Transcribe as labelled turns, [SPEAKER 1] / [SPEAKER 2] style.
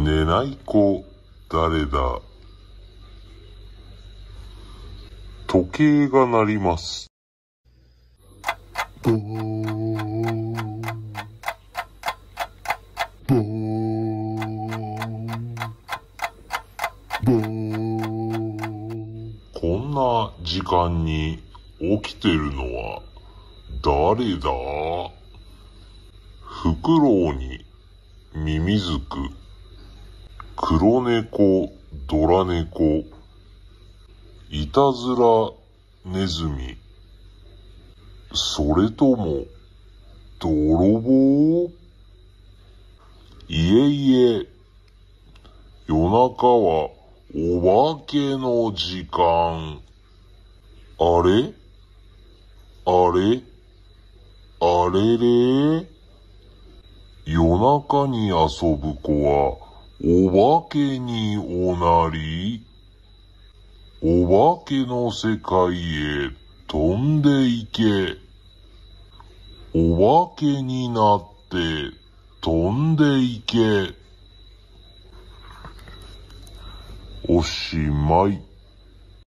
[SPEAKER 1] 寝ない子誰だ。時計が鳴ります。ボーボーボー。こんな時間に起きてるのは誰だ。フクロウにミミズク、黒猫、ドラ猫、いたずらネズミ、それとも泥棒。いえいえ、夜中はお化けの時間。あれあれあれれ。夜中に遊ぶ子はお化けにおなり。お化けの世界へ飛んでいけ。お化けになって飛んでいけ。おしまい。